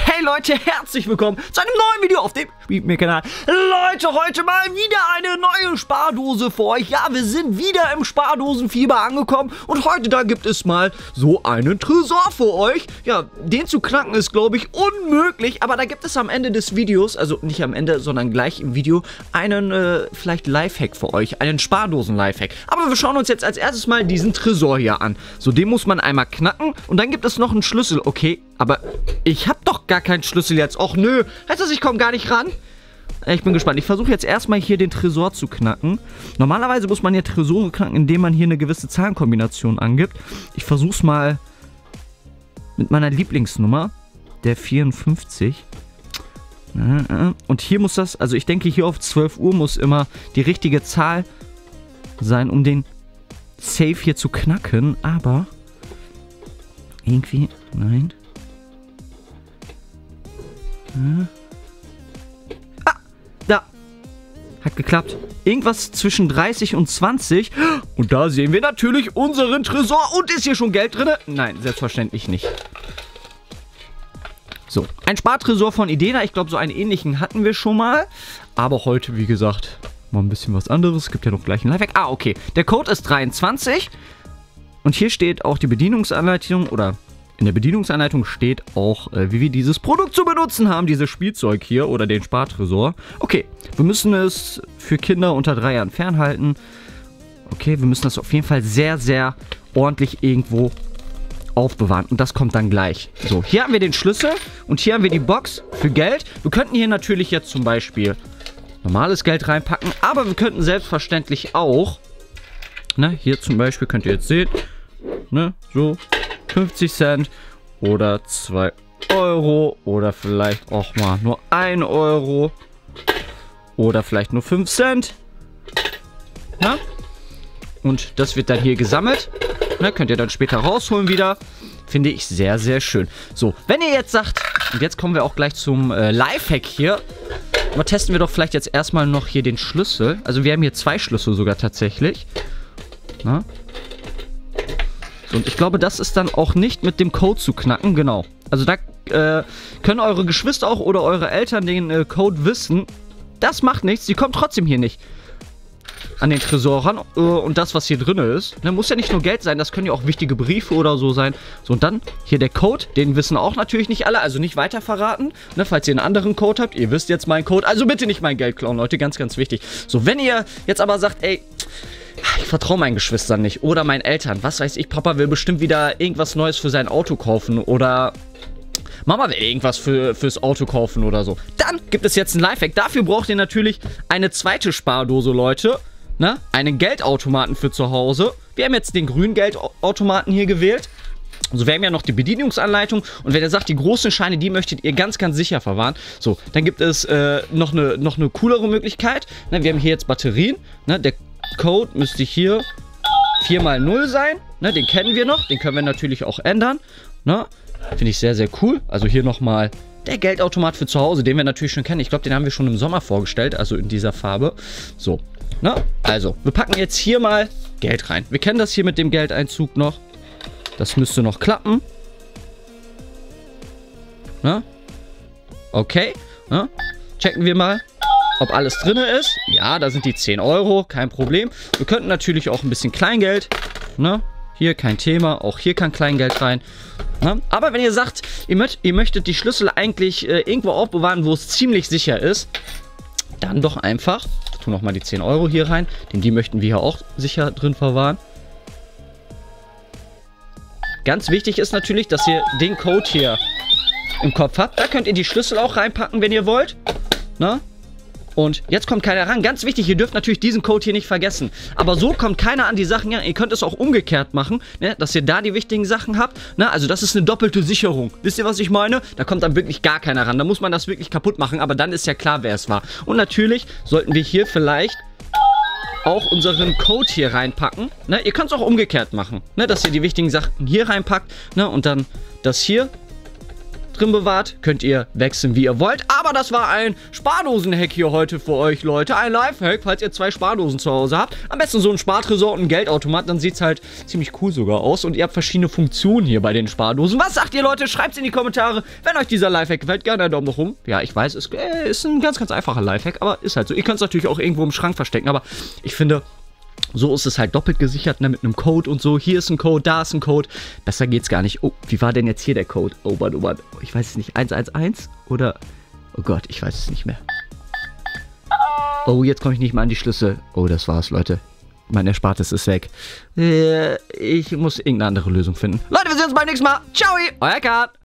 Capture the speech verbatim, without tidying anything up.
Hey Leute, herzlich willkommen zu einem neuen Video auf dem Spieltmeer-Kanal. Leute, heute mal wieder eine neue Spardose für euch. Ja, wir sind wieder im Spardosenfieber angekommen und heute da gibt es mal so einen Tresor für euch. Ja, den zu knacken ist, glaube ich, unmöglich, aber da gibt es am Ende des Videos, also nicht am Ende, sondern gleich im Video, einen äh, vielleicht Lifehack für euch, einen Spardosen-Lifehack. Aber wir schauen uns jetzt als erstes mal diesen Tresor hier an. So, den muss man einmal knacken und dann gibt es noch einen Schlüssel. Okay, aber ich habe doch gar keinen Schlüssel jetzt. Och nö, heißt das, ich komme gar nicht ran? Ich bin gespannt. Ich versuche jetzt erstmal hier den Tresor zu knacken. Normalerweise muss man ja Tresore knacken, indem man hier eine gewisse Zahlenkombination angibt. Ich versuche es mal mit meiner Lieblingsnummer, der vierundfünfzig. Und hier muss das, also ich denke hier auf zwölf Uhr muss immer die richtige Zahl sein, um den Safe hier zu knacken. Aber irgendwie, nein. Ah, da. Hat geklappt. Irgendwas zwischen dreißig und zwanzig. Und da sehen wir natürlich unseren Tresor. Und ist hier schon Geld drin? Nein, selbstverständlich nicht. So, ein Spartresor von Idena. Ich glaube, so einen ähnlichen hatten wir schon mal. Aber heute, wie gesagt, mal ein bisschen was anderes. Es gibt ja noch gleich ein Lifehack. Ah, okay. Der Code ist dreiundzwanzig. Und hier steht auch die Bedienungsanleitung oder... In der Bedienungsanleitung steht auch, äh, wie wir dieses Produkt zu benutzen haben, dieses Spielzeug hier oder den Spartresor. Okay, wir müssen es für Kinder unter drei Jahren fernhalten. Okay, wir müssen das auf jeden Fall sehr, sehr ordentlich irgendwo aufbewahren. Und das kommt dann gleich. So, hier haben wir den Schlüssel und hier haben wir die Box für Geld. Wir könnten hier natürlich jetzt zum Beispiel normales Geld reinpacken, aber wir könnten selbstverständlich auch, ne, hier zum Beispiel könnt ihr jetzt sehen, ne, so... fünfzig Cent oder zwei Euro oder vielleicht auch mal nur ein Euro oder vielleicht nur fünf Cent. Ja? Und das wird dann hier gesammelt. Na, könnt ihr dann später rausholen wieder. Finde ich sehr, sehr schön. So, wenn ihr jetzt sagt, und jetzt kommen wir auch gleich zum äh, Lifehack hier. Aber testen wir doch vielleicht jetzt erstmal noch hier den Schlüssel. Also wir haben hier zwei Schlüssel sogar tatsächlich. Na? Und ich glaube, das ist dann auch nicht mit dem Code zu knacken, genau. Also da äh, können eure Geschwister auch oder eure Eltern den äh, Code wissen. Das macht nichts, sie kommen trotzdem hier nicht an den Tresor ran. Äh, und das, was hier drin ist, ne, muss ja nicht nur Geld sein, das können ja auch wichtige Briefe oder so sein. So, und dann hier der Code, den wissen auch natürlich nicht alle, also nicht weiter verraten. Ne, falls ihr einen anderen Code habt, ihr wisst jetzt meinen Code, also bitte nicht mein Geld klauen, Leute, ganz, ganz wichtig. So, wenn ihr jetzt aber sagt, ey... ich vertraue meinen Geschwistern nicht oder meinen Eltern. Was weiß ich, Papa will bestimmt wieder irgendwas Neues für sein Auto kaufen oder Mama will irgendwas für, fürs Auto kaufen oder so. Dann gibt es jetzt einen Lifehack. Dafür braucht ihr natürlich eine zweite Spardose, Leute. Ne? Einen Geldautomaten für zu Hause. Wir haben jetzt den grünen Geldautomaten hier gewählt. Also wir haben ja noch die Bedienungsanleitung und wenn ihr sagt, die großen Scheine, die möchtet ihr ganz, ganz sicher verwahren. So, dann gibt es äh, noch, eine, noch eine coolere Möglichkeit. Ne? Wir haben hier jetzt Batterien. Ne? Der Code müsste hier vier mal null sein. Ne, den kennen wir noch. Den können wir natürlich auch ändern. Ne? Finde ich sehr, sehr cool. Also hier nochmal der Geldautomat für zu Hause, den wir natürlich schon kennen. Ich glaube, den haben wir schon im Sommer vorgestellt. Also in dieser Farbe. So. Ne? Also, wir packen jetzt hier mal Geld rein. Wir kennen das hier mit dem Geldeinzug noch. Das müsste noch klappen. Ne? Okay. Ne? Checken wir mal, ob alles drin ist. Ja, da sind die zehn Euro, kein Problem. Wir könnten natürlich auch ein bisschen Kleingeld. Ne? Hier kein Thema, auch hier kann Kleingeld rein. Ne? Aber wenn ihr sagt, ihr, möcht, ihr möchtet die Schlüssel eigentlich äh, irgendwo aufbewahren, wo es ziemlich sicher ist, dann doch einfach, ich tue nochmal die zehn Euro hier rein, denn die möchten wir hier auch sicher drin verwahren. Ganz wichtig ist natürlich, dass ihr den Code hier im Kopf habt. Da könnt ihr die Schlüssel auch reinpacken, wenn ihr wollt. Ne? Und jetzt kommt keiner ran. Ganz wichtig, ihr dürft natürlich diesen Code hier nicht vergessen. Aber so kommt keiner an die Sachen ran. Ihr könnt es auch umgekehrt machen, ne? Dass ihr da die wichtigen Sachen habt. Ne? Also das ist eine doppelte Sicherung. Wisst ihr, was ich meine? Da kommt dann wirklich gar keiner ran. Da muss man das wirklich kaputt machen. Aber dann ist ja klar, wer es war. Und natürlich sollten wir hier vielleicht auch unseren Code hier reinpacken. Ne? Ihr könnt es auch umgekehrt machen. Ne? Dass ihr die wichtigen Sachen hier reinpackt. Ne? Und dann das hier drin bewahrt. Könnt ihr wechseln, wie ihr wollt. Aber das war ein Spardosen-Hack hier heute für euch, Leute. Ein Lifehack, falls ihr zwei Spardosen zu Hause habt. Am besten so ein Spartresor und ein Geldautomat. Dann sieht es halt ziemlich cool sogar aus. Und ihr habt verschiedene Funktionen hier bei den Spardosen. Was sagt ihr, Leute? Schreibt es in die Kommentare. Wenn euch dieser Lifehack gefällt, gerne einen Daumen nach oben. Ja, ich weiß, es äh, ist ein ganz, ganz einfacher Lifehack, aber ist halt so. Ihr könnt es natürlich auch irgendwo im Schrank verstecken, aber ich finde, so ist es halt doppelt gesichert, ne, mit einem Code und so. Hier ist ein Code, da ist ein Code. Besser geht's gar nicht. Oh, wie war denn jetzt hier der Code? Oh Mann, oh Mann. Ich weiß es nicht. eins eins eins oder... Oh Gott, ich weiß es nicht mehr. Oh, jetzt komme ich nicht mehr an die Schlüssel. Oh, das war's, Leute. Mein Erspartes ist weg. Äh, ich muss irgendeine andere Lösung finden. Leute, wir sehen uns beim nächsten Mal. Ciao, euer Kat.